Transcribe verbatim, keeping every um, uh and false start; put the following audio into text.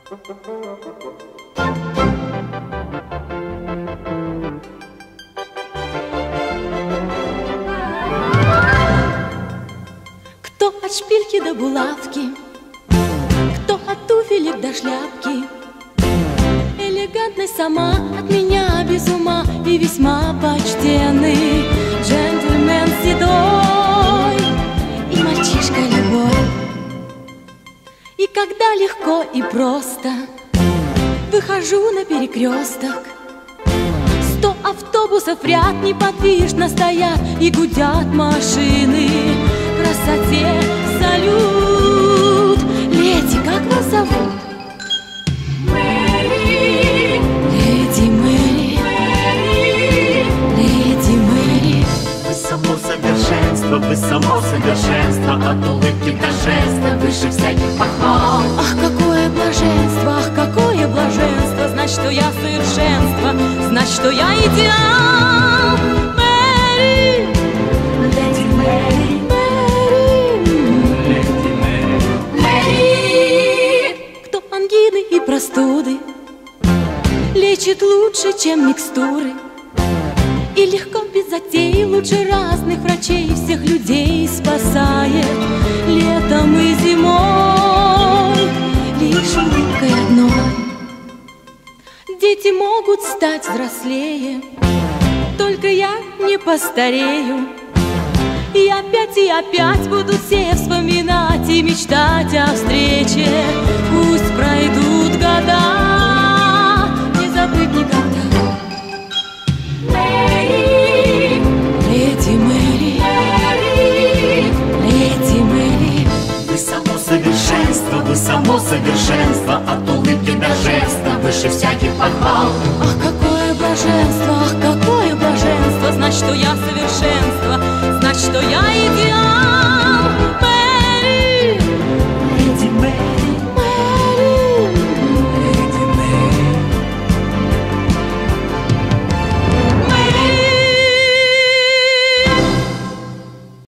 Кто от шпильки до булавки, кто от туфелек до шляпки, элегантность сама от меня без ума и весьма почтенный джентльмен седой и мальчишка любой. И когда легко и просто выхожу на перекресток, сто автобусов в ряд неподвижно стоят и гудят машины. Красоте салют. Леди, как вас зовут? Мэри. Леди Мэри. Мэри. Леди Мэри. Вы само совершенство, вы само совершенство, от улыбки до жеста выше всяких похвал. Ах, какое блаженство, ах, какое блаженство, знать, что я совершенство, знать, что я идеал. Мэри. Леди Мэри. Леди Мэри. Мэри. Кто ангины и простуды лечит лучше, чем микстуры, и легко без затей лучше разных врачей всех людей спасает летом и зимой лишь улыбкой одной. Дети могут стать взрослее, только я не постарею. И опять и опять будут все вспоминать и мечтать о встрече. Пусть пройдут года, не забыть никогда. Мэри. Леди Мэри. Мэри. Леди Мэри. Вы само совершенство, вы само совершенство, от улыбки до жеста выше всяких похвал. Ах,